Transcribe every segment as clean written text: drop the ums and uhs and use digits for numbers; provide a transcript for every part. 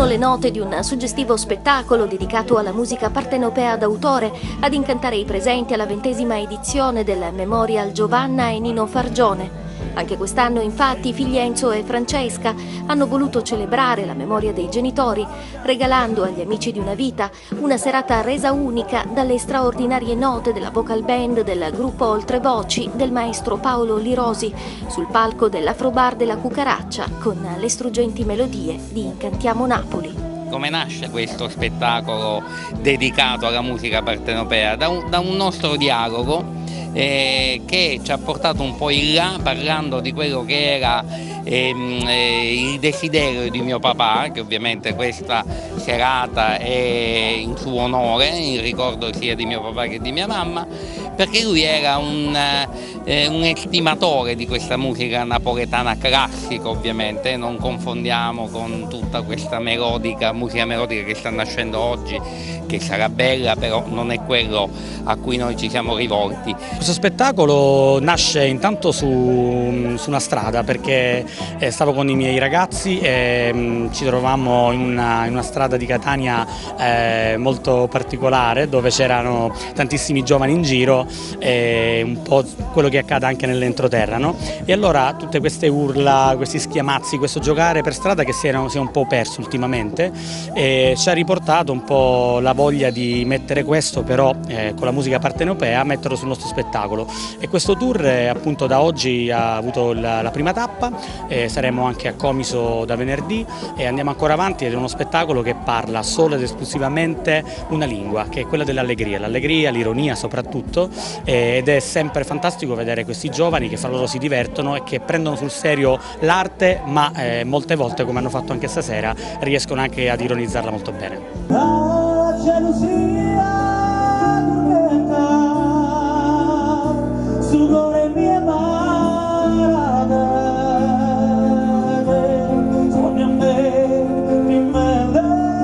le note di un suggestivo spettacolo dedicato alla musica partenopea d'autore ad incantare i presenti alla 20ª edizione del Memorial Giovanna e Nino Fargione. Anche quest'anno, infatti, i figli Enzo e Francesca hanno voluto celebrare la memoria dei genitori, regalando agli amici di una vita una serata resa unica dalle straordinarie note della vocal band del gruppo Oltre Voci del maestro Paolo Lirosi sul palco dell'Afrobar della Cucaraccia con le struggenti melodie di Incantiamo Napoli. Come nasce questo spettacolo dedicato alla musica partenopea? Da un nostro dialogo che ci ha portato un po' in là parlando di quello che era il desiderio di mio papà, che ovviamente questa serata è in suo onore, in ricordo sia di mio papà che di mia mamma, perché lui era un estimatore di questa musica napoletana classica, ovviamente, non confondiamo con tutta questa musica melodica che sta nascendo oggi, che sarà bella, però non è quello a cui noi ci siamo rivolti. Questo spettacolo nasce intanto su una strada, perché stavo con i miei ragazzi e ci trovavamo in una strada di Catania molto particolare, dove c'erano tantissimi giovani in giro, un po' quello che accade anche nell'entroterra, no? E allora tutte queste urla, questi schiamazzi, questo giocare per strada che si è un po' perso ultimamente, ci ha riportato un po' la voglia di mettere questo, però con la musica partenopea, metterlo sul nostro spettacolo. E questo tour appunto da oggi ha avuto la prima tappa, saremo anche a Comiso da venerdì e andiamo ancora avanti, ed è uno spettacolo che parla solo ed esclusivamente una lingua, che è quella dell'allegria, l'ironia soprattutto, ed è sempre fantastico vedere questi giovani che fra loro si divertono e che prendono sul serio l'arte, ma molte volte, come hanno fatto anche stasera, riescono anche ad ironizzarla molto bene. La gelosia tormenta su gore mie marade, sopra me mi mele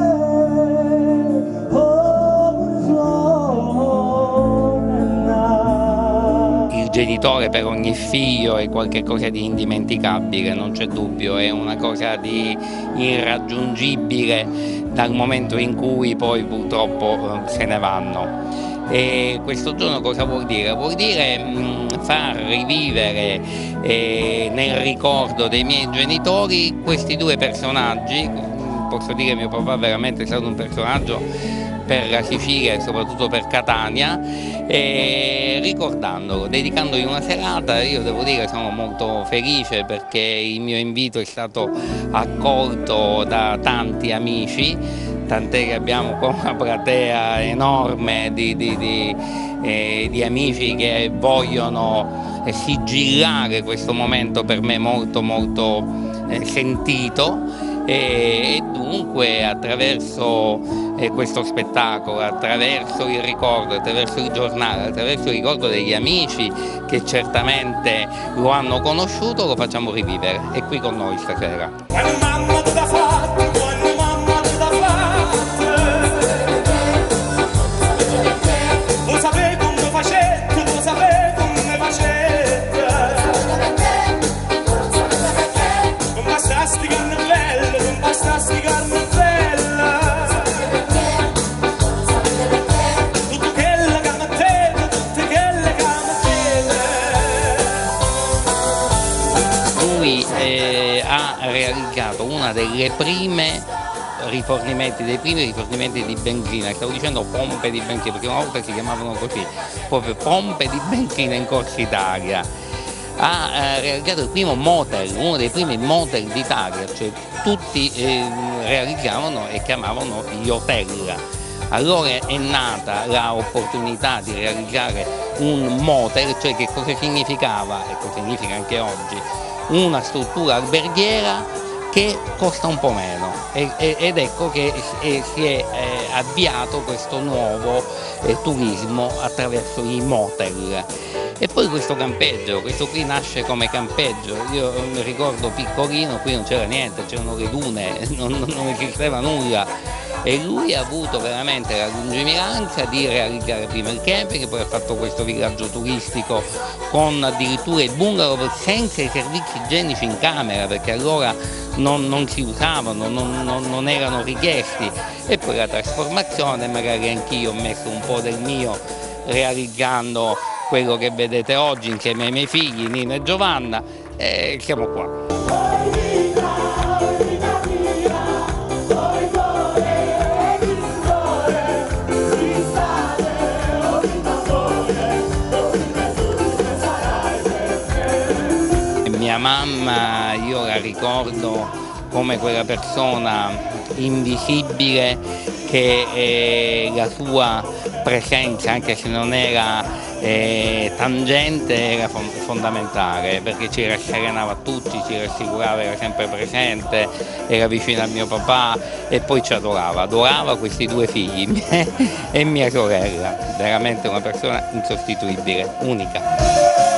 Il genitore per ogni figlio è qualcosa di indimenticabile, non c'è dubbio, è una cosa di irraggiungibile dal momento in cui poi purtroppo se ne vanno. E questo giorno cosa vuol dire? Vuol dire far rivivere nel ricordo dei miei genitori questi due personaggi. Posso dire che mio papà veramente è stato un personaggio per la Sicilia e soprattutto per Catania, e ricordandolo, dedicandogli una serata. Io devo dire che sono molto felice perché il mio invito è stato accolto da tanti amici, tant'è che abbiamo qua una platea enorme di amici che vogliono sigillare questo momento per me molto sentito. E dunque attraverso questo spettacolo, attraverso il ricordo, attraverso il giornale, attraverso il ricordo degli amici che certamente lo hanno conosciuto, lo facciamo rivivere. È qui con noi stasera. Lui ha realizzato una delle prime rifornimenti di benzina, stavo dicendo pompe di benzina perché una volta si chiamavano così, proprio pompe di benzina in Corsa Italia. Ha realizzato il primo motel, uno dei primi motel d'Italia, cioè tutti realizzavano e chiamavano gli hotel. Allora è nata l'opportunità di realizzare un motel, cioè che cosa significava e cosa significa anche oggi, una struttura alberghiera che costa un po' meno, ed ecco che si è avviato questo nuovo turismo attraverso i motel. E poi questo campeggio, questo qui nasce come campeggio. Io mi ricordo piccolino, qui non c'era niente, c'erano le dune, non esisteva nulla, e lui ha avuto veramente la lungimiranza di realizzare prima il camping, poi ha fatto questo villaggio turistico con addirittura il bungalow senza i servizi igienici in camera, perché allora non si usavano, non erano richiesti, e poi la trasformazione, magari anch'io ho messo un po' del mio realizzando quello che vedete oggi insieme ai miei figli Nino e Giovanna, e siamo qua. Mia mamma, io la ricordo come quella persona invisibile che la sua presenza, anche se non era tangente, era fondamentale, perché ci rasserenava a tutti, ci rassicurava, era sempre presente, era vicino a mio papà e poi ci adorava questi due figli, me e mia sorella, veramente una persona insostituibile, unica.